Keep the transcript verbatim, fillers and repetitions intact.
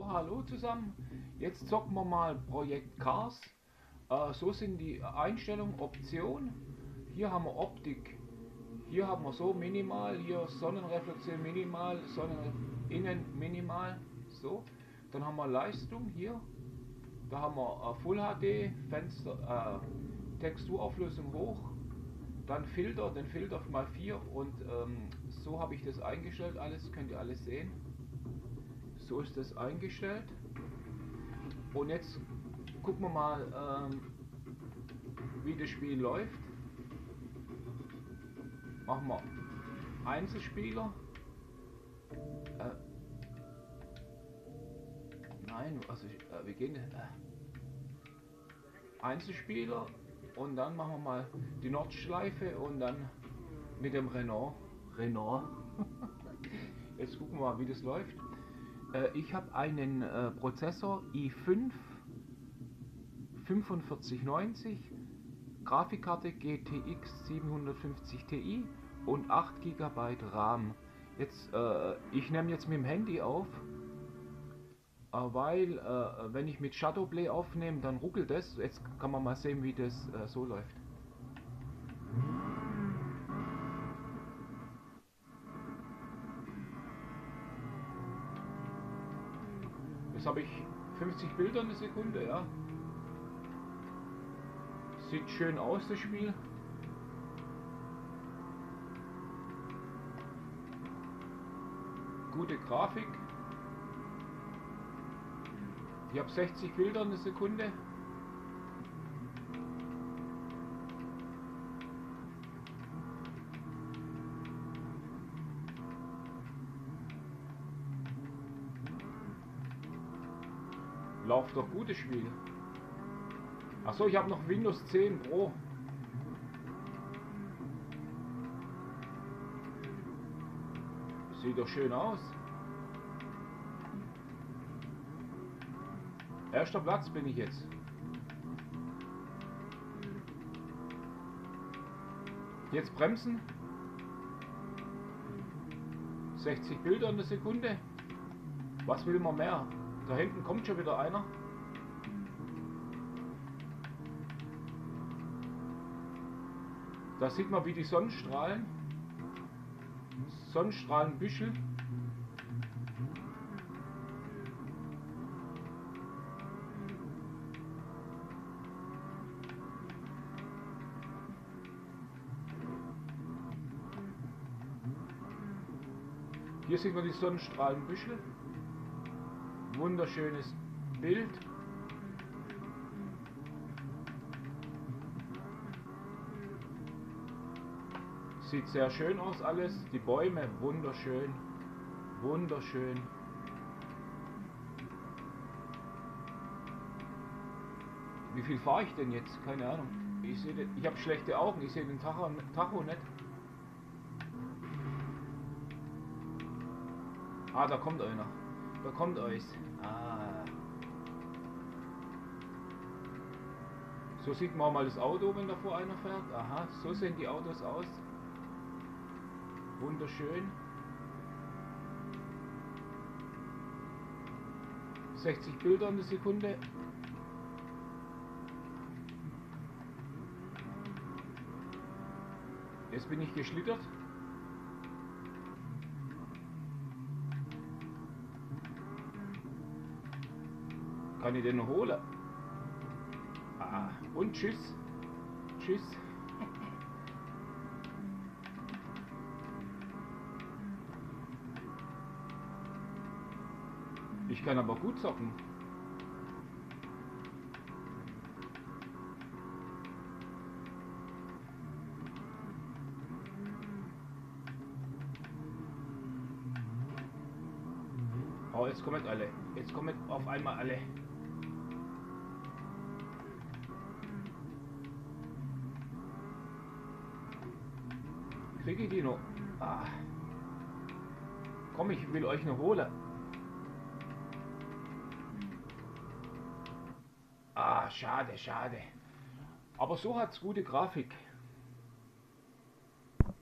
hallo zusammen. Jetzt zocken wir mal Projekt Cars. Äh, so sind die Einstellungen, Option. Hier haben wir Optik. Hier haben wir so minimal, hier Sonnenreflexion minimal, Sonneninnen minimal. So. Dann haben wir Leistung hier. Da haben wir äh, Full H D, Fenster, äh, Texturauflösung hoch. Dann Filter, den Filter mal vier und ähm, so habe ich das eingestellt. Alles könnt ihr alles sehen. So ist das eingestellt. Und jetzt gucken wir mal, ähm, wie das Spiel läuft. Machen wir Einzelspieler. Äh, nein, also äh, wir gehen äh, Einzelspieler und dann machen wir mal die Nordschleife und dann mit dem Renault. Renault. Jetzt gucken wir mal, wie das läuft. Äh, ich habe einen äh, Prozessor i fünf fünfundvierzig neunzig, Grafikkarte G T X siebenhundertfünfzig Ti und acht Gigabyte RAM. Jetzt, äh, ich nehme jetzt mit dem Handy auf, äh, weil äh, wenn ich mit Shadowplay aufnehme, dann ruckelt es. Jetzt kann man mal sehen, wie das äh, so läuft. Jetzt habe ich fünfzig Bilder in der Sekunde, ja. Sieht schön aus, das Spiel. Gute Grafik. Ich habe sechzig Bilder in der Sekunde. Läuft doch gutes Spiel. Achso, ich habe noch Windows zehn Pro. Sieht doch schön aus. Erster Platz bin ich jetzt. Jetzt bremsen. sechzig Bilder in der Sekunde. Was will man mehr? Da hinten kommt schon wieder einer. Da sieht man, wie die Sonnenstrahlen, Sonnenstrahlenbüschel. Hier sieht man die Sonnenstrahlenbüschel. Wunderschönes Bild. Sieht sehr schön aus alles. Die Bäume wunderschön. Wunderschön. Wie viel fahre ich denn jetzt? Keine Ahnung. Ich sehe, ich habe schlechte Augen. Ich sehe den Tacho, Tacho nicht. Ah, da kommt einer. Da kommt euch. Ah. So sieht man mal das Auto, wenn davor einer fährt. Aha, so sehen die Autos aus. Wunderschön. sechzig Bilder in der Sekunde. Jetzt bin ich geschlittert. Kann ich den noch holen? Ah, und tschüss. Tschüss. Ich kann aber gut zocken. Oh, jetzt kommen alle. Jetzt kommen auf einmal alle. Kriege ich die noch? Ah. Komm, ich will euch noch holen. Ah, schade, schade. Aber so hat es gute Grafik.